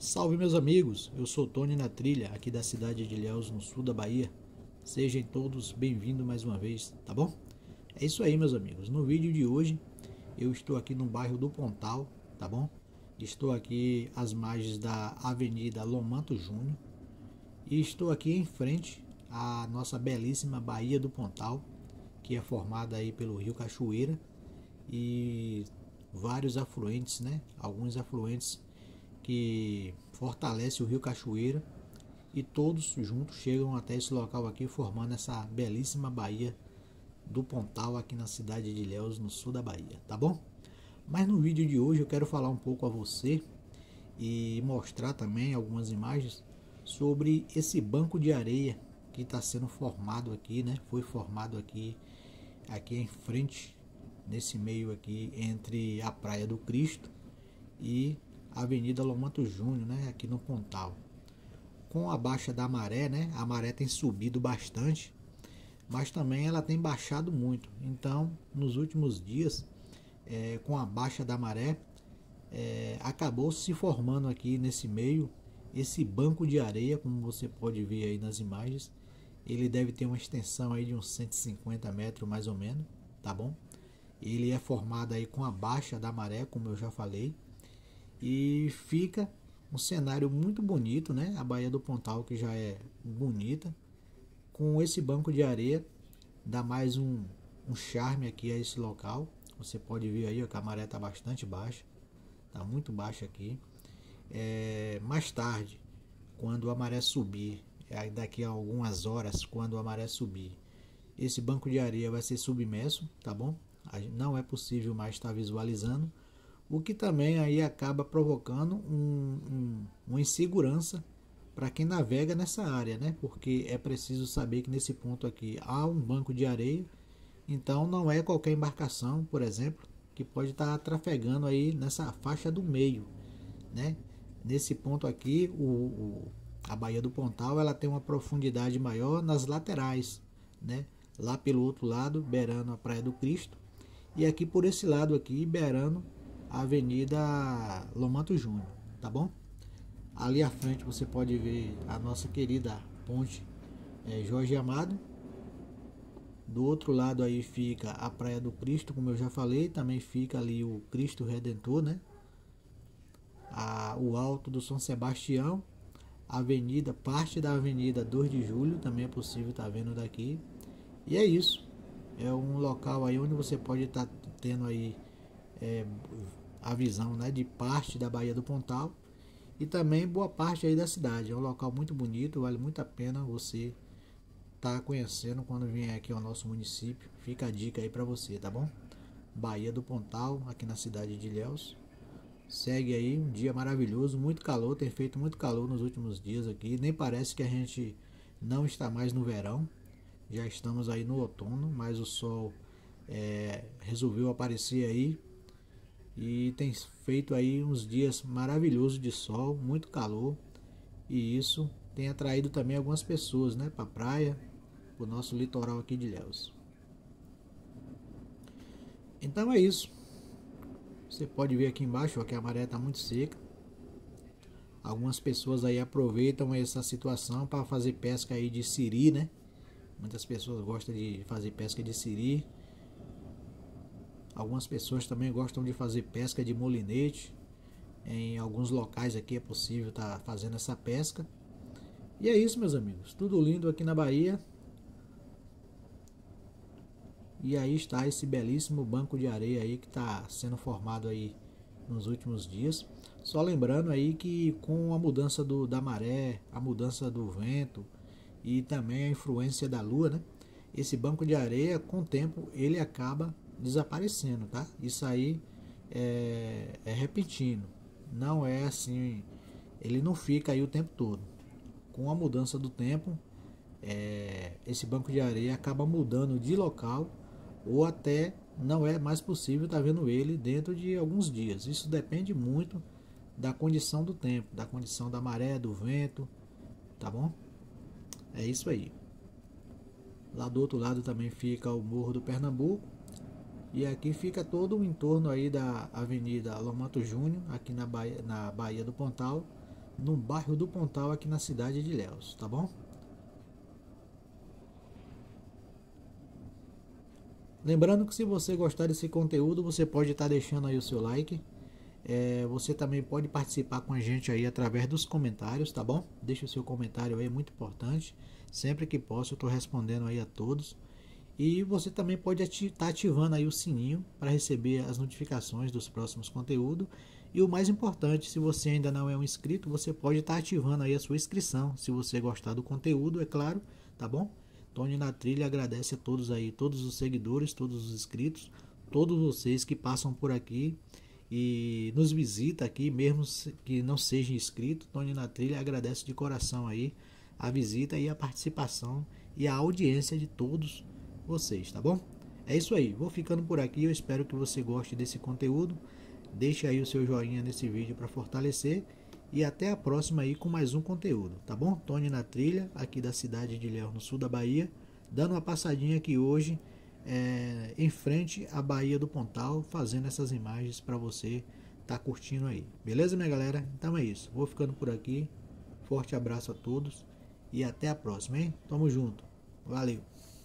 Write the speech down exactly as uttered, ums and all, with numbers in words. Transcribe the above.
Salve meus amigos, eu sou Tony na Trilha, aqui da cidade de Ilhéus, no sul da Bahia. Sejam todos bem-vindos mais uma vez, tá bom? É isso aí meus amigos, no vídeo de hoje eu estou aqui no bairro do Pontal, tá bom? Estou aqui às margens da Avenida Lomanto Júnior e estou aqui em frente à nossa belíssima Baía do Pontal, que é formada aí pelo Rio Cachoeira e vários afluentes, né? Alguns afluentes que fortalece o Rio Cachoeira e todos juntos chegam até esse local aqui, formando essa belíssima Baía do Pontal aqui na cidade de Ilhéus, no sul da Bahia, tá bom? Mas no vídeo de hoje eu quero falar um pouco a você e mostrar também algumas imagens sobre esse banco de areia que está sendo formado aqui, né? Foi formado aqui, aqui em frente, nesse meio aqui entre a Praia do Cristo e Avenida Lomanto Júnior, né, aqui no Pontal. Com a baixa da maré, né, a maré tem subido bastante, mas também ela tem baixado muito. Então, nos últimos dias, é, com a baixa da maré, é, acabou se formando aqui nesse meio esse banco de areia, como você pode ver aí nas imagens. Ele deve ter uma extensão aí de uns cento e cinquenta metros mais ou menos, tá bom? Ele é formado aí com a baixa da maré, como eu já falei. E fica um cenário muito bonito, né? A Baía do Pontal, que já é bonita, com esse banco de areia, dá mais um, um charme aqui a esse local. Você pode ver aí ó, que a maré está bastante baixa, está muito baixa aqui. É, mais tarde, quando a maré subir, daqui a algumas horas, quando a maré subir, esse banco de areia vai ser submerso, tá bom? Não é possível mais estar visualizando, o que também aí acaba provocando um, um, uma insegurança para quem navega nessa área, né? Porque é preciso saber que nesse ponto aqui há um banco de areia, então não é qualquer embarcação, por exemplo, que pode estar trafegando aí nessa faixa do meio, né? Nesse ponto aqui, o, o, a Baía do Pontal, ela tem uma profundidade maior nas laterais, né? Lá pelo outro lado, beirando a Praia do Cristo, e aqui por esse lado aqui, beirando a Avenida Lomanto Júnior, tá bom? Ali à frente você pode ver a nossa querida ponte é, Jorge Amado. Do outro lado aí fica a Praia do Cristo, como eu já falei, também fica ali o Cristo Redentor, né? A, o Alto do São Sebastião, a avenida, parte da Avenida dois de Julho, também é possível estar tá vendo daqui. E é isso, é um local aí onde você pode estar tá tendo aí É, a visão, né, de parte da Baía do Pontal e também boa parte aí da cidade. É um local muito bonito, vale muito a pena você estar tá conhecendo quando vier aqui ao nosso município. Fica a dica aí para você, tá bom? Baía do Pontal, aqui na cidade de Ilhéus. Segue aí um dia maravilhoso, muito calor, tem feito muito calor nos últimos dias aqui. Nem parece que a gente não está mais no verão, já estamos aí no outono, mas o sol é, resolveu aparecer aí. E tem feito aí uns dias maravilhosos de sol, muito calor. E isso tem atraído também algumas pessoas, né, para a praia, para o nosso litoral aqui de Ilhéus. Então é isso. Você pode ver aqui embaixo ó, que a maré está muito seca. Algumas pessoas aí aproveitam essa situação para fazer pesca aí de siri, né? Muitas pessoas gostam de fazer pesca de siri. Algumas pessoas também gostam de fazer pesca de molinete. Em alguns locais aqui é possível estar fazendo essa pesca. E é isso, meus amigos. Tudo lindo aqui na Bahia. E aí está esse belíssimo banco de areia aí que está sendo formado aí nos últimos dias. Só lembrando aí que com a mudança do, da maré, a mudança do vento e também a influência da lua, né? Esse banco de areia, com o tempo, ele acaba desaparecendo, tá? Isso aí é, é repentino, não é assim, ele não fica aí o tempo todo. Com a mudança do tempo, é, esse banco de areia acaba mudando de local ou até não é mais possível estar vendo ele dentro de alguns dias. Isso depende muito da condição do tempo, da condição da maré, do vento, tá bom? É isso aí. Lá do outro lado também fica o Morro do Pernambuco. E aqui fica todo o entorno aí da Avenida Lomanto Júnior, aqui na Baía, na Baía do Pontal, no bairro do Pontal, aqui na cidade de Ilhéus, tá bom? Lembrando que se você gostar desse conteúdo, você pode estar deixando aí o seu like. É, você também pode participar com a gente aí através dos comentários, tá bom? Deixa o seu comentário aí, é muito importante. Sempre que posso eu estou respondendo aí a todos. E você também pode estar ati ativando aí o sininho para receber as notificações dos próximos conteúdos. E o mais importante, se você ainda não é um inscrito, você pode estar ativando aí a sua inscrição, se você gostar do conteúdo, é claro, tá bom? Tony na Trilha agradece a todos aí, todos os seguidores, todos os inscritos, todos vocês que passam por aqui e nos visita aqui, mesmo que não seja inscrito. Tony na Trilha agradece de coração aí a visita e a participação e a audiência de todos vocês, tá bom? É isso aí, vou ficando por aqui, eu espero que você goste desse conteúdo. Deixe aí o seu joinha nesse vídeo para fortalecer e até a próxima aí com mais um conteúdo, tá bom? Tony na Trilha, aqui da cidade de Ilhéus, no sul da Bahia, dando uma passadinha aqui hoje é, em frente à Baía do Pontal, fazendo essas imagens para você tá curtindo aí, beleza, minha galera? Então é isso, vou ficando por aqui, forte abraço a todos e até a próxima, hein? Tamo junto, valeu!